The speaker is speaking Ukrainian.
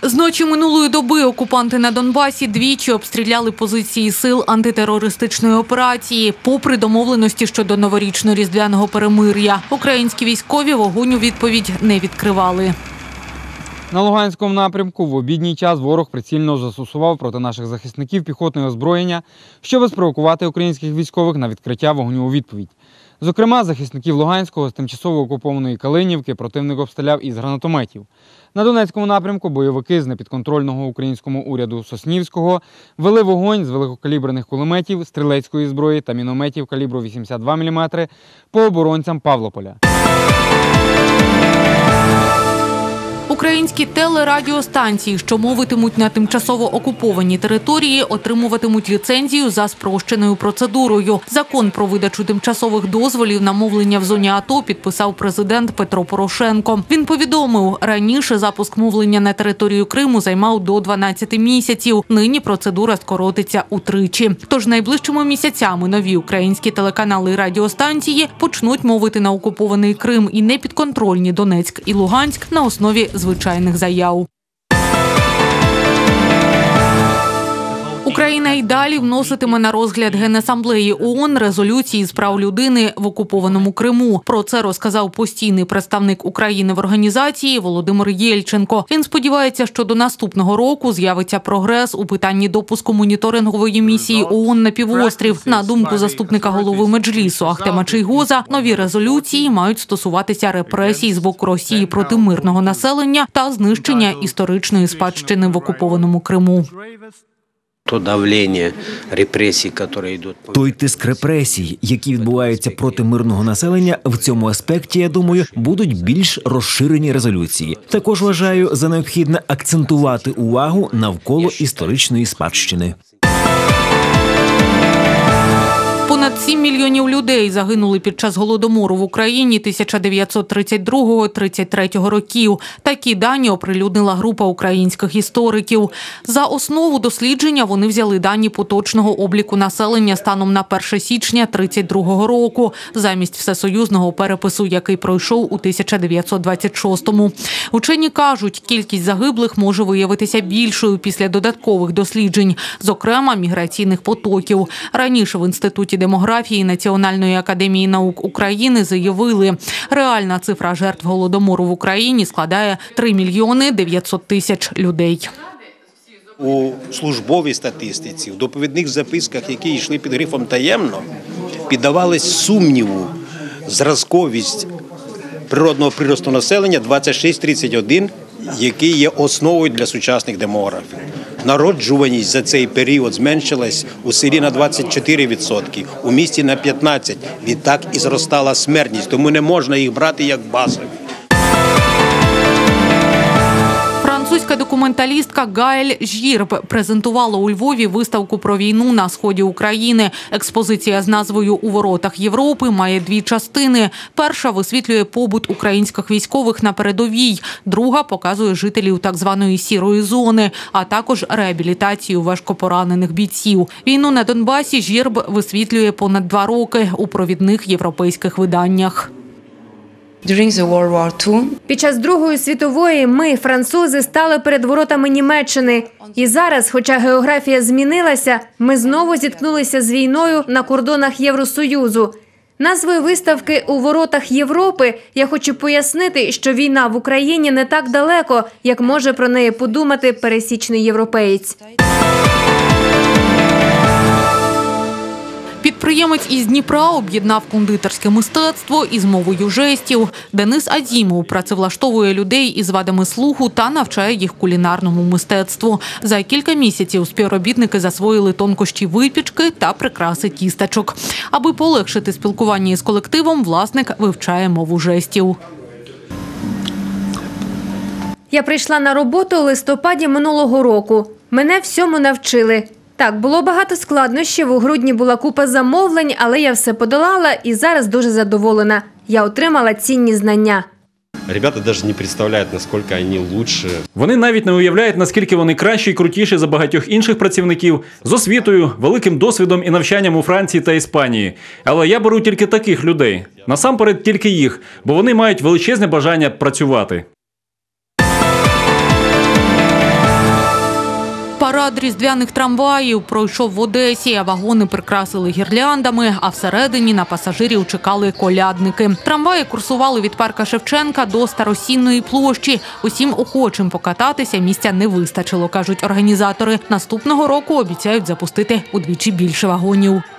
З ночі минулої доби окупанти на Донбасі двічі обстріляли позиції сил антитерористичної операції, попри домовленості щодо новорічно-різдвяного перемир'я. Українські військові вогонь у відповідь не відкривали. На Луганському напрямку в обідній час ворог прицільно застосував проти наших захисників піхотне озброєння, щоб спровокувати українських військових на відкриття вогню у відповідь. Зокрема, захисників Луганського з тимчасово окупованої Калинівки противник обстріляв із гранатометів. На Донецькому напрямку бойовики з непідконтрольного українському уряду Соснівського вели вогонь з великокаліберних кулеметів, стрілецької зброї та мінометів калібру 82 мм по оборонцям Павлополя. Українські телерадіостанції, що мовитимуть на тимчасово окупованій території, отримуватимуть ліцензію за спрощеною процедурою. Закон про видачу тимчасових дозволів на мовлення в зоні АТО підписав президент Петро Порошенко. Він повідомив, раніше запуск мовлення на територію Криму займав до 12 місяців. Нині процедура скоротиться утричі. Тож найближчими місяцями нові українські телеканали і радіостанції почнуть мовити на окупований Крим і непідконтрольні Донецьк і Луганськ на основі звичайних заяв. Україна й далі вноситиме на розгляд Генасамблеї ООН резолюції з прав людини в окупованому Криму. Про це розказав постійний представник України в організації Володимир Єльченко. Він сподівається, що до наступного року з'явиться прогрес у питанні допуску моніторингової місії ООН на півострів. На думку заступника голови Меджлісу Ахтема Чийгоза, нові резолюції мають стосуватися репресій з боку Росії проти мирного населення та знищення історичної спадщини в окупованому Криму. Той тиск репресій, які відбуваються проти мирного населення, в цьому аспекті, я думаю, будуть більш розширені резолюції. Також вважаю за необхідне акцентувати увагу навколо історичної спадщини. Понад 7 мільйонів людей загинули під час Голодомору в Україні 1932-33 років. Такі дані оприлюднила група українських істориків. За основу дослідження вони взяли дані поточного обліку населення станом на 1 січня 1932 року, замість всесоюзного перепису, який пройшов у 1926-му. Учені кажуть, кількість загиблих може виявитися більшою після додаткових досліджень, зокрема міграційних потоків. Раніше в Інституті демографії Національної академії наук України заявили, реальна цифра жертв Голодомору в Україні складає 3 мільйони 900 тисяч людей. У службовій статистиці, в доповідних записках, які йшли під грифом «таємно», піддавались сумніву зразковість природного приросту населення 26-31, який є основою для сучасних демографів. Народжуваність за цей період зменшилась у селі на 24%, у місті на 15%. Відтак і зростала смертність, тому не можна їх брати як базові. Французька документалістка Гаель Жірб презентувала у Львові виставку про війну на сході України. Експозиція з назвою «У воротах Європи» має дві частини. Перша висвітлює побут українських військових на передовій. Друга показує жителів так званої «сірої зони», а також реабілітацію важкопоранених бійців. Війну на Донбасі Жірб висвітлює понад 2 роки у провідних європейських виданнях. Під час Другої світової ми, французи, стали перед воротами Німеччини. І зараз, хоча географія змінилася, ми знову зіткнулися з війною на кордонах Євросоюзу. Назвою виставки «У воротах Європи» я хочу пояснити, що війна в Україні не так далеко, як може про неї подумати пересічний європеєць. Підприємець із Дніпра об'єднав кондитерське мистецтво із мовою жестів. Денис Адімов працевлаштовує людей із вадами слуху та навчає їх кулінарному мистецтву. За кілька місяців співробітники засвоїли тонкощі випічки та прикраси тістечок. Аби полегшити спілкування із колективом, власник вивчає мову жестів. Я прийшла на роботу у листопаді минулого року. Мене всьому навчили. Так, було багато складнощів, у грудні була купа замовлень, але я все подолала і зараз дуже задоволена. Я отримала цінні знання. Ребята навіть не представляють, наскільки вони краще. Вони навіть не уявляють, наскільки вони кращі і крутіші за багатьох інших працівників з освітою, великим досвідом і навчанням у Франції та Іспанії. Але я беру тільки таких людей. Насамперед тільки їх, бо вони мають величезне бажання працювати. Парад різдвяних трамваїв пройшов в Одесі, а вагони прикрасили гірляндами, а всередині на пасажирів чекали колядники. Трамваї курсували від парка Шевченка до Старосінної площі. Усім охочим покататися місця не вистачило, кажуть організатори. Наступного року обіцяють запустити удвічі більше вагонів.